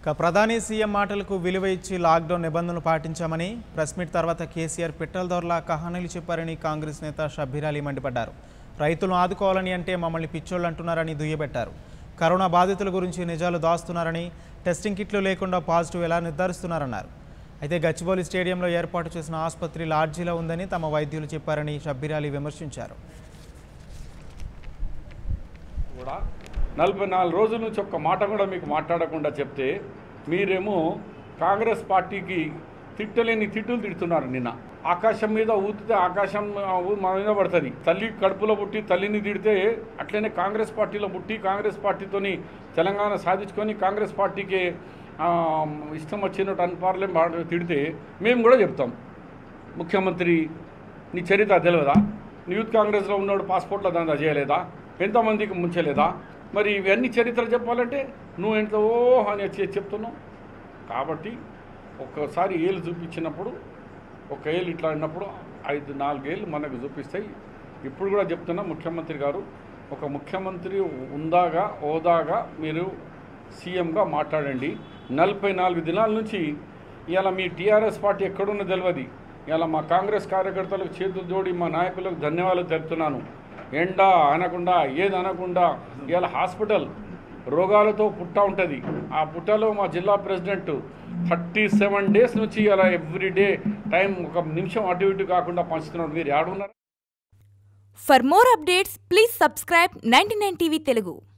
ప్రధాని సీఎం మాటలకు విలువ ఇచ్చి లాక్డౌన్ నిబంధనలు పాటించామని ప్రెస్ మీట్ తర్వాత కేసీఆర్ పిట్టల దొరలా కహానీలు చెప్పారని కాంగ్రెస్ నేత షబ్బీర్ అలీ మండిపడ్డారు. రైతులను ఆదుకోవాలని అంటే మమ్మల్ని పిచ్చోళ్ళు అంటున్నారని దుయ్యబట్టారు. కరోనా బాధితుల గురించి నిజాలు దాస్తున్నారని, టెస్టింగ్ కిట్లు లేకుండా పాజిటివ్ ఎలా నిర్ధారిస్తున్నారన్నారు. అయితే గచ్చిబౌలి స్టేడియంలో ఏర్పాటు చేసిన ఆసుపత్రి లాడ్జీలో ఉందని తమ వైద్యులు చెప్పారని షబ్బీర్ అలీ విమర్శించారు. 44 రోజుల నుంచి ఒక్క మాట కూడా మీకు మాట్లాడకుండా చెప్తే మీరేమో కాంగ్రెస్ పార్టీకి తిట్టలేని తిట్టులు తిడుతున్నారు. నిన్న ఆకాశం మీద ఊతితే ఆకాశం మా మీద పడుతుంది. తల్లి కడుపులో పుట్టి తల్లిని తిడితే అట్లనే కాంగ్రెస్ పార్టీలో పుట్టి కాంగ్రెస్ పార్టీతోని తెలంగాణ సాధించుకొని కాంగ్రెస్ పార్టీకి ఇష్టం వచ్చినట్టు అన్పార్లేం తిడితే మేము కూడా చెప్తాం. ముఖ్యమంత్రి నీ చరిత్ర తెలియదా? యూత్ కాంగ్రెస్లో ఉన్నవాడు పాస్పోర్ట్లో దందా చేయలేదా? ఎంతమందికి ముంచలేదా? మరి ఇవన్నీ చరిత్ర చెప్పాలంటే నువ్వు ఎంతో అని చెప్తున్నావు. కాబట్టి ఒక్కసారి ఏళ్ళు చూపించినప్పుడు ఒక ఏళ్ళు ఇట్లా అన్నప్పుడు 4 ఏళ్ళు మనకు చూపిస్తాయి. ఇప్పుడు కూడా చెప్తున్నా, ముఖ్యమంత్రి గారు ఒక ముఖ్యమంత్రి హోదాగా మీరు సీఎంగా మాట్లాడండి. 44 దినాల నుంచి ఇవాళ మీ టీఆర్ఎస్ పార్టీ ఎక్కడున్నా తెలియదు. ఇవాళ మా కాంగ్రెస్ కార్యకర్తలకు చేతులు జోడి మా నాయకులకు ధన్యవాదాలు తెలుపుతున్నాను. ఎండ అనకుండా ఏది అనకుండా ఇవాళ హాస్పిటల్ రోగాలతో పుట్ట ఉంటుంది. ఆ పుట్టలో మా జిల్లా ప్రెసిడెంట్ 37 డేస్ నుంచి ఇలా ఎవ్రీడే టైం ఒక నిమిషం అటు ఇటు కాకుండా పంచుతున్నాడు. మీరు ఆడున్నారు. For more updates please subscribe 99 TV Telugu.